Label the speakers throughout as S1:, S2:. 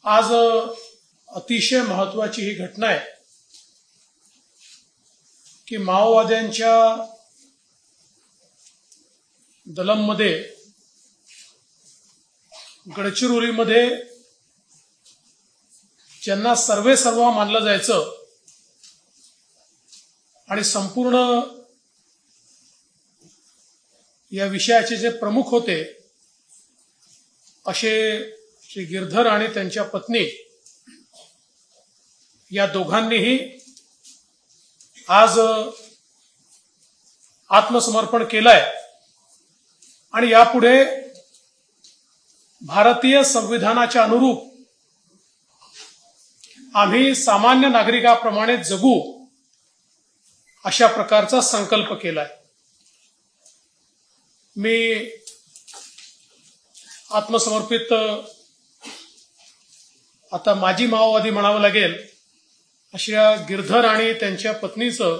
S1: आज अतिशय महत्त्वाची ही घटना आहे की माओवाद्यांच्या दलममध्ये गडचिरोलीमध्ये ज्यांना सर्वेसर्वा मानलं जायचं आणि संपूर्ण या विषयाचे जे प्रमुख होते असे श्री गिरधर आणि त्यांच्या पत्नी या दोघांनीही आज आत्मसमर्पण केलंय आणि यापुढे भारतीय संविधानाच्या अनुरूप आम्ही सामान्य नागरिकाप्रमाणे जगू अशा प्रकारचा संकल्प केलाय। मी आत्मसमर्पित आता माजी माओवादी म्हणावं लागेल अशा गिरधर आणि त्यांच्या पत्नीचं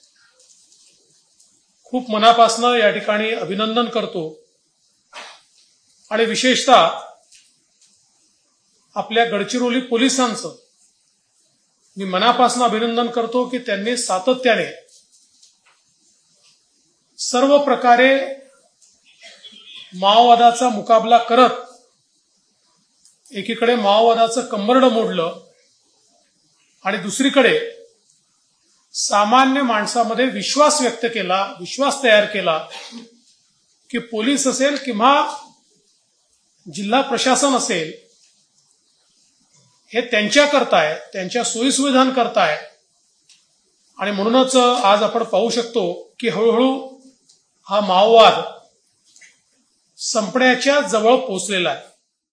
S1: खूप मनापासून या ठिकाणी अभिनंदन करतो आणि विशेषतः आपल्या गडचिरोली पोलिसांचं मी मनापासून अभिनंदन करतो की त्यांनी सातत्याने सर्व प्रकारे माओवादाचा मुकाबला करत एकीकडे माओवादाचं कंबरडं मोडलं आणि दुसरीकडे सामान्य माणसामध्ये विश्वास व्यक्त केला, विश्वास तयार केला की पोलीस असेल किंवा जिल्हा प्रशासन असेल हे त्यांच्याकरता आहे, त्यांच्या सोयीसुविधांकरता आहे। आणि म्हणूनच आज आपण पाहू शकतो की हळूहळू हा माओवाद संपण्याच्या जवळ पोहोचलेला आहे।